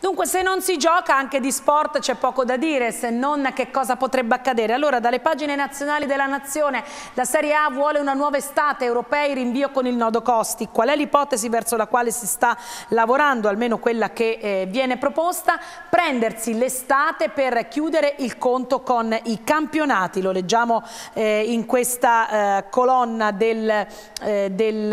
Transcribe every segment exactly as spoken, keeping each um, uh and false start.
Dunque, se non si gioca anche di sport c'è poco da dire, se non che cosa potrebbe accadere. Allora, dalle pagine nazionali della Nazione, la Serie A vuole una nuova estate, europei, rinvio con il nodo costi. Qual è l'ipotesi verso la quale si sta lavorando, almeno quella che eh, viene proposta? Prendersi l'estate per chiudere il conto con i campionati. Lo leggiamo eh, in questa eh, colonna del, eh,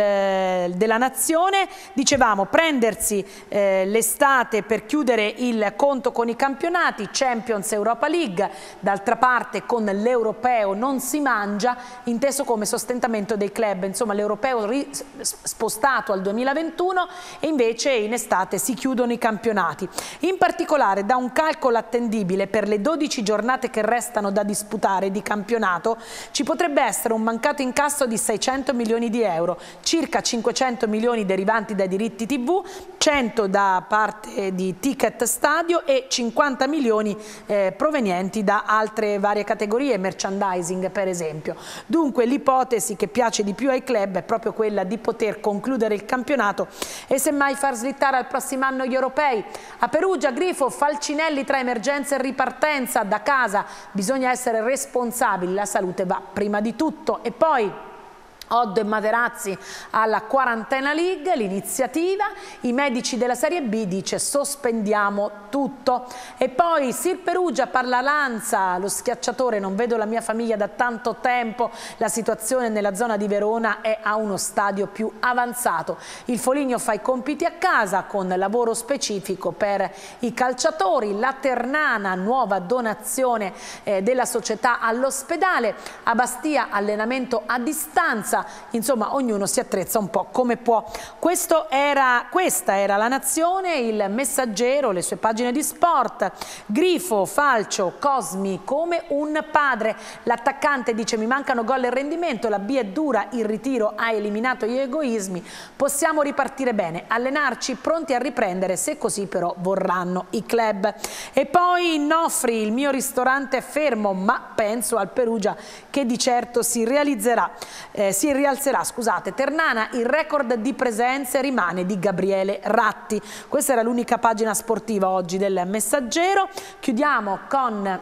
del, della Nazione. Dicevamo, prendersi eh, l'estate per chiudere il conto con i campionati, Champions, Europa League. D'altra parte con l'europeo non si mangia, inteso come sostentamento dei club. Insomma, l'europeo spostato al duemilaventuno e invece in estate si chiudono i campionati. In particolare, da un calcolo attendibile per le dodici giornate che restano da disputare di campionato, ci potrebbe essere un mancato incasso di seicento milioni di euro, circa cinquecento milioni derivanti dai diritti tivù, cento da parte di ticket stadio e cinquanta milioni eh, provenienti da altre varie categorie, merchandising per esempio. Dunque l'ipotesi che piace di più ai club è proprio quella di poter concludere il campionato e semmai far slittare al prossimo anno gli europei. A Perugia, Grifo, Falcinelli tra emergenza e ripartenza. Da casa bisogna essere responsabili, la salute va prima di tutto. E poi Oddo e Materazzi alla Quarantena League, l'iniziativa, i medici della Serie B dice sospendiamo tutto. E poi Sir Perugia parla Lanza, lo schiacciatore, non vedo la mia famiglia da tanto tempo, la situazione nella zona di Verona è a uno stadio più avanzato. Il Foligno fa i compiti a casa con lavoro specifico per i calciatori, la Ternana, nuova donazione eh, della società all'ospedale, a Bastia allenamento a distanza. Insomma, ognuno si attrezza un po' come può. Questo era, questa era la Nazione, il Messaggero, le sue pagine di sport. Grifo, Falcio, Cosmi come un padre. L'attaccante dice mi mancano gol e rendimento, la B è dura, il ritiro ha eliminato gli egoismi, possiamo ripartire bene, allenarci pronti a riprendere se così però vorranno i club. E poi Nofri, il mio ristorante è fermo ma penso al Perugia che di certo si realizzerà. Eh, si rialzerà, scusate. Ternana, il record di presenze rimane di Gabriele Ratti. Questa era l'unica pagina sportiva oggi del Messaggero. Chiudiamo con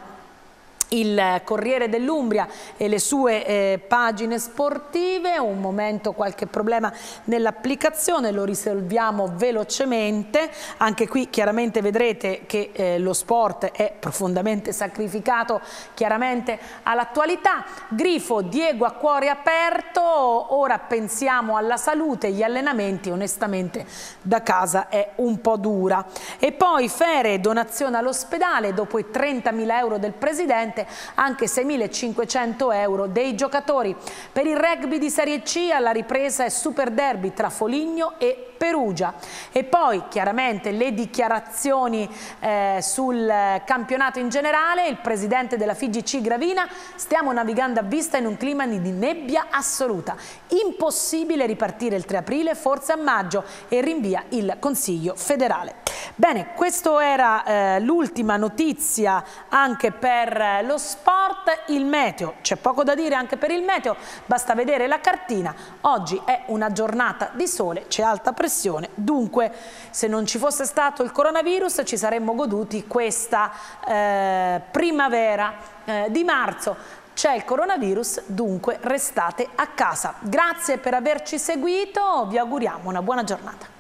il Corriere dell'Umbria e le sue eh, pagine sportive. Un momento, qualche problema nell'applicazione, lo risolviamo velocemente. Anche qui chiaramente vedrete che eh, lo sport è profondamente sacrificato chiaramente all'attualità. Grifo, Diego a cuore aperto, ora pensiamo alla salute, gli allenamenti onestamente da casa è un po' dura. E poi Fere, donazione all'ospedale, dopo i trentamila euro del presidente anche seimilacinquecento euro dei giocatori. Per il rugby di Serie C alla ripresa è super derby tra Foligno e Perugia. E poi chiaramente le dichiarazioni eh, sul campionato in generale. Il presidente della F I G C Gravina: stiamo navigando a vista in un clima di nebbia assoluta, impossibile ripartire il tre aprile, forse a maggio, e rinvia il Consiglio federale. Bene, questa era eh, l'ultima notizia anche per eh, lo sport. Il meteo, c'è poco da dire anche per il meteo, basta vedere la cartina. Oggi è una giornata di sole, c'è alta pressione, dunque se non ci fosse stato il coronavirus ci saremmo goduti questa eh, primavera eh, di marzo. C'è il coronavirus, dunque restate a casa. Grazie per averci seguito, vi auguriamo una buona giornata.